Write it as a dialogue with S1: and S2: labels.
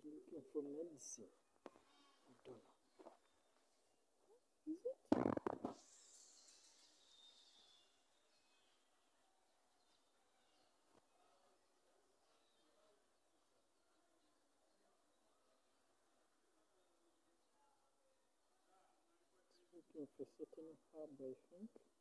S1: looking for medicine. I don't know.
S2: Is it?
S1: It's looking for certain herb, I think.